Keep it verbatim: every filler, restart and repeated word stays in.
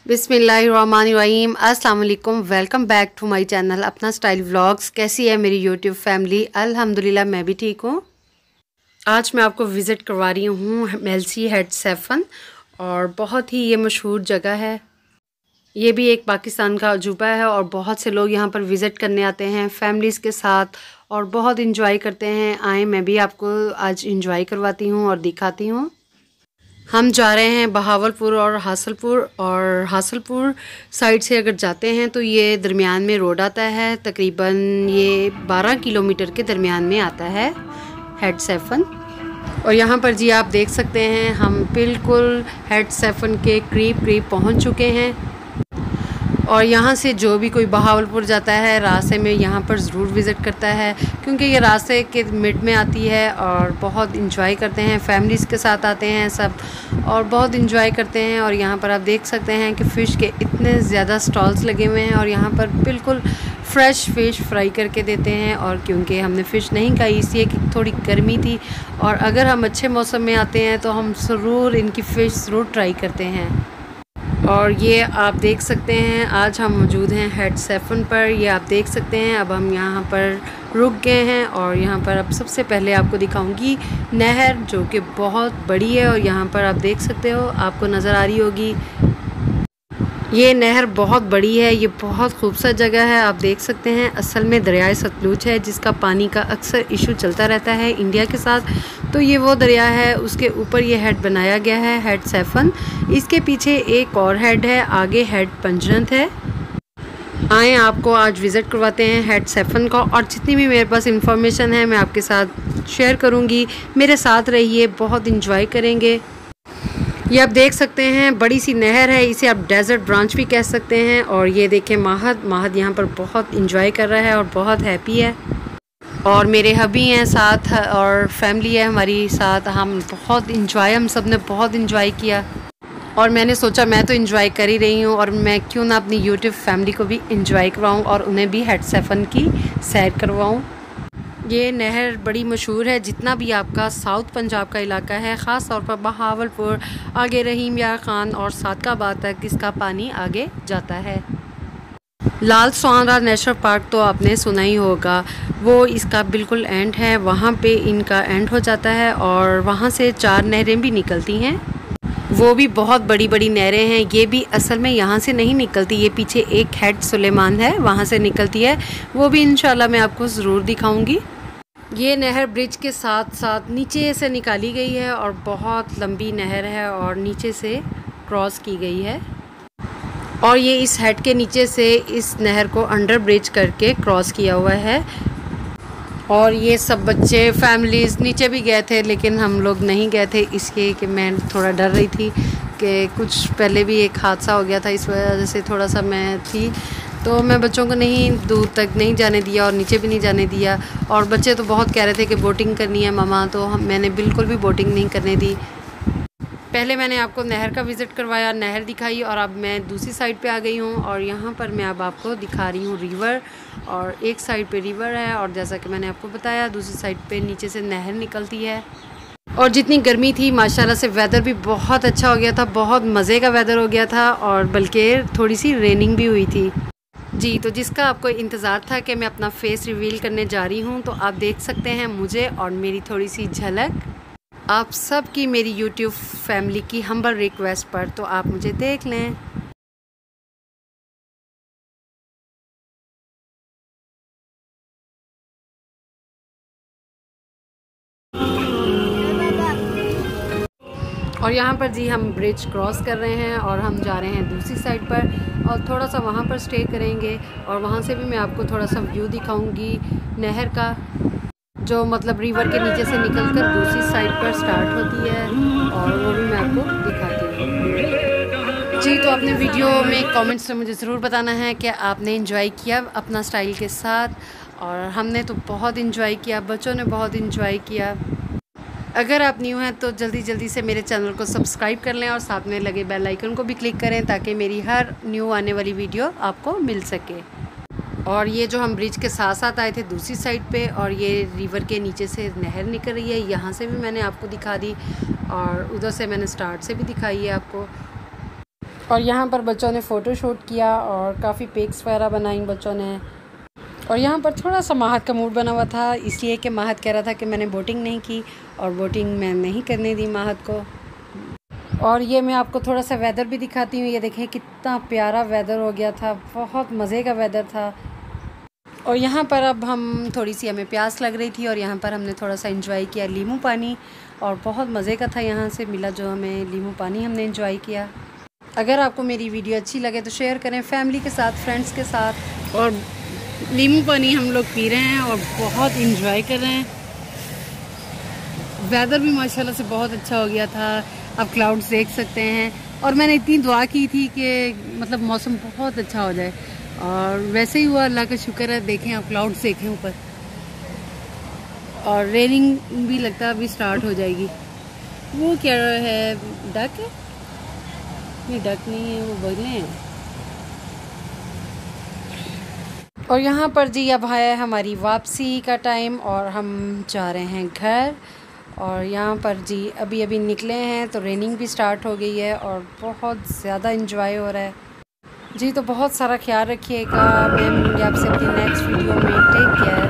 बिस्मिल्लाहिर्रहमानिर्रहीम। अस्सलाम वालेकुम। Welcome back to my channel Apna style vlogs. कैसी है मेरी यूट्यूब फैमिली? अल्हम्दुलिल्लाह मैं भी ठीक हूँ। आज मैं आपको विज़िट करवा रही हूँ मेल्सी हेड सेफन, और बहुत ही ये मशहूर जगह है। ये भी एक पाकिस्तान का अजूबा है और बहुत से लोग यहाँ पर विज़िट करने आते हैं फैमिलीज़ के साथ और बहुत इंजॉय करते हैं। आए, मैं भी आपको आज इंजॉय करवाती हूँ और दिखाती हूँ। हम जा रहे हैं बहावलपुर और हासलपुर, और हासलपुर साइड से अगर जाते हैं तो ये दरमियान में रोड आता है। तकरीबन ये बारह किलोमीटर के दरमियान में आता है हेड सेफन। और यहाँ पर जी आप देख सकते हैं हम बिल्कुल हेड सेफन के करीब करीब पहुँच चुके हैं। और यहाँ से जो भी कोई बहावलपुर जाता है रास्ते में यहाँ पर ज़रूर विज़िट करता है, क्योंकि ये रास्ते के मिड में आती है और बहुत इंजॉय करते हैं। फैमिलीज़ के साथ आते हैं सब और बहुत इंजॉय करते हैं। और यहाँ पर आप देख सकते हैं कि फ़िश के इतने ज़्यादा स्टॉल्स लगे हुए हैं और यहाँ पर बिल्कुल फ़्रेश फ़िश फ्राई करके देते हैं। और क्योंकि हमने फ़िश नहीं खाई इसलिए कि थोड़ी गर्मी थी, और अगर हम अच्छे मौसम में आते हैं तो हम ज़रूर इनकी फ़िश ज़रूर ट्राई करते हैं। और ये आप देख सकते हैं आज हम मौजूद हैं हेड सेफन पर। ये आप देख सकते हैं अब हम यहाँ पर रुक गए हैं, और यहाँ पर अब सबसे पहले आपको दिखाऊंगी नहर, जो कि बहुत बड़ी है। और यहाँ पर आप देख सकते हो, आपको नज़र आ रही होगी, ये नहर बहुत बड़ी है। ये बहुत खूबसूरत जगह है। आप देख सकते हैं असल में दरियाए सतलुज है, जिसका पानी का अक्सर इशू चलता रहता है इंडिया के साथ। तो ये वो दरिया है, उसके ऊपर ये हेड बनाया गया है हेड सेफन। इसके पीछे एक और हेड है, आगे हेड पंजरंत है। आए आपको आज विज़िट करवाते हैं हेड सेफन का, और जितनी भी मेरे पास इंफॉर्मेशन है मैं आपके साथ शेयर करूँगी। मेरे साथ रहिए, बहुत इंजॉय करेंगे। ये आप देख सकते हैं बड़ी सी नहर है, इसे आप डेजर्ट ब्रांच भी कह सकते हैं। और ये देखें माहद माहद यहाँ पर बहुत इंजॉय कर रहा है और बहुत हैप्पी है। और मेरे हबी हैं साथ और फैमिली है हमारी साथ। हम बहुत इंजॉय हम सब ने बहुत इंजॉय किया, और मैंने सोचा मैं तो इंजॉय कर ही रही हूँ और मैं क्यों ना अपनी यूट्यूब फैमिली को भी इंजॉय करवाऊँ और उन्हें भी हेड सेफन की सैर करवाऊँ। ये नहर बड़ी मशहूर है। जितना भी आपका साउथ पंजाब का इलाका है, ख़ास तौर पर बहावलपुर, आगे रहीम यार ख़ान और सादकाबाद तक इसका पानी आगे जाता है। लाल स्वांरा नेशनल पार्क तो आपने सुना ही होगा, वो इसका बिल्कुल एंड है। वहाँ पे इनका एंड हो जाता है और वहाँ से चार नहरें भी निकलती हैं, वो भी बहुत बड़ी बड़ी नहरें हैं। ये भी असल में यहाँ से नहीं निकलती, ये पीछे एक हेड सुलेमान है वहाँ से निकलती है, वो भी इंशाल्लाह मैं आपको ज़रूर दिखाऊंगी। ये नहर ब्रिज के साथ साथ नीचे से निकाली गई है और बहुत लंबी नहर है और नीचे से क्रॉस की गई है। और ये इस हेड के नीचे से इस नहर को अंडर ब्रिज करके क्रॉस किया हुआ है। और ये सब बच्चे फैमिलीज़ नीचे भी गए थे, लेकिन हम लोग नहीं गए थे इसलिए कि मैं थोड़ा डर रही थी कि कुछ पहले भी एक हादसा हो गया था, इस वजह से थोड़ा सा मैं थी, तो मैं बच्चों को नहीं दूर तक नहीं जाने दिया और नीचे भी नहीं जाने दिया। और बच्चे तो बहुत कह रहे थे कि बोटिंग करनी है ममा, तो हम मैंने बिल्कुल भी बोटिंग नहीं करने दी। पहले मैंने आपको नहर का विज़िट करवाया, नहर दिखाई, और अब मैं दूसरी साइड पे आ गई हूँ। और यहाँ पर मैं अब आपको दिखा रही हूँ रिवर, और एक साइड पे रिवर है और जैसा कि मैंने आपको बताया दूसरी साइड पे नीचे से नहर निकलती है। और जितनी गर्मी थी माशाल्लाह से वेदर भी बहुत अच्छा हो गया था, बहुत मज़े का वेदर हो गया था, और बल्कि थोड़ी सी रेनिंग भी हुई थी जी। तो जिसका आपको इंतज़ार था कि मैं अपना फेस रिवील करने जा रही हूँ, तो आप देख सकते हैं मुझे और मेरी थोड़ी सी झलक। आप सब की मेरी यूट्यूब फैमिली की हम्बल रिक्वेस्ट पर, तो आप मुझे देख लें। और यहाँ पर जी हम ब्रिज क्रॉस कर रहे हैं और हम जा रहे हैं दूसरी साइड पर, और थोड़ा सा वहाँ पर स्टे करेंगे। और वहाँ से भी मैं आपको थोड़ा सा व्यू दिखाऊंगी नहर का, जो मतलब रिवर के नीचे से निकलकर दूसरी साइड पर स्टार्ट होती है, और वो भी मैं आपको दिखाती हूँ जी। तो अपने वीडियो में कमेंट्स में मुझे ज़रूर बताना है कि आपने इंजॉय किया अपना स्टाइल के साथ, और हमने तो बहुत इंजॉय किया, बच्चों ने बहुत इंजॉय किया। अगर आप न्यू हैं तो जल्दी जल्दी से मेरे चैनल को सब्सक्राइब कर लें और साथ में लगे बेल आइकन को भी क्लिक करें, ताकि मेरी हर न्यू आने वाली वीडियो आपको मिल सके। और ये जो हम ब्रिज के साथ साथ आए थे दूसरी साइड पे, और ये रिवर के नीचे से नहर निकल रही है, यहाँ से भी मैंने आपको दिखा दी और उधर से मैंने स्टार्ट से भी दिखाई है आपको। और यहाँ पर बच्चों ने फ़ोटो शूट किया और काफ़ी पिक्स वगैरह बनाई बच्चों ने। और यहाँ पर थोड़ा सा महक का मूड बना हुआ था, इसलिए कि महक कह रहा था कि मैंने बोटिंग नहीं की, और बोटिंग मैं नहीं करने दी महक को। और ये मैं आपको थोड़ा सा वेदर भी दिखाती हूँ। ये देखें कितना प्यारा वेदर हो गया था, बहुत मज़े का वेदर था। और यहाँ पर अब हम थोड़ी सी हमें प्यास लग रही थी और यहाँ पर हमने थोड़ा सा एंजॉय किया लीमू पानी, और बहुत मज़े का था यहाँ से मिला जो हमें लीमू पानी हमने एंजॉय किया। अगर आपको मेरी वीडियो अच्छी लगे तो शेयर करें फैमिली के साथ, फ्रेंड्स के साथ। और नींबू पानी हम लोग पी रहे हैं और बहुत इंजॉय कर रहे हैं। वेदर भी माशाल्लाह से बहुत अच्छा हो गया था, आप क्लाउड्स देख सकते हैं। और मैंने इतनी दुआ की थी कि मतलब मौसम बहुत अच्छा हो जाए, और वैसे ही हुआ, अल्लाह का शुक्र है। देखें आप क्लाउड्स देखें ऊपर, और रेनिंग भी लगता है अभी स्टार्ट हो जाएगी। वो क्या है, डक है? नहीं डक नहीं है, वो बगले हैं। और यहाँ पर जी अब है हमारी वापसी का टाइम और हम जा रहे हैं घर। और यहाँ पर जी अभी अभी निकले हैं तो रेनिंग भी स्टार्ट हो गई है और बहुत ज़्यादा इंजॉय हो रहा है जी। तो बहुत सारा ख्याल रखिएगा, मैं मिलूँगी आपसे अपनी नेक्स्ट वीडियो में। Take care.